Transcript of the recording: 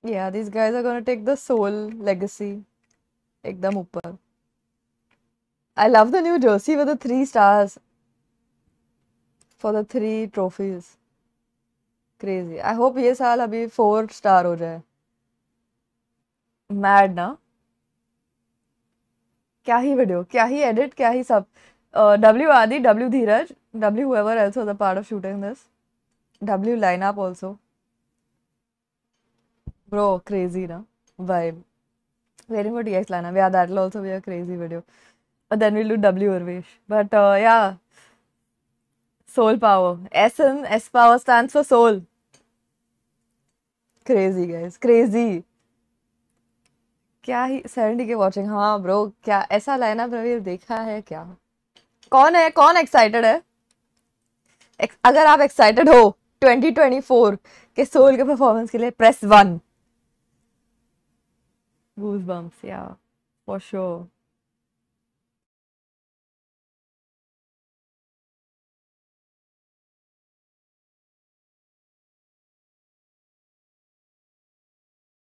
Yeah, these guys are gonna take the SouL legacy एकदम ऊपर. I love the new jersey with the 3 stars for the 3 trophies. Crazy. I hope ये साल अभी 4 star हो जाए. Mad ना? क्या ही वीडियो, क्या ही एडिट, क्या ही सब. W Adi, W Dheeraj, W whoever else was a part of shooting this. W lineup also. Bro, crazy na? Vibe. Waiting for DX lineup. Yeah, that'll also be a crazy video. But then we'll do W Urvesh. But yeah, SouL power. S power stands for SouL. Crazy guys, crazy. क्या ही 70 के watching. हाँ bro, क्या ऐसा lineup Ravi देखा है क्या? कौन excited है? अगर आप एक्साइटेड हो 2024 के SouL के परफॉर्मेंस के लिए press 1. Goosebumps, yeah, for sure.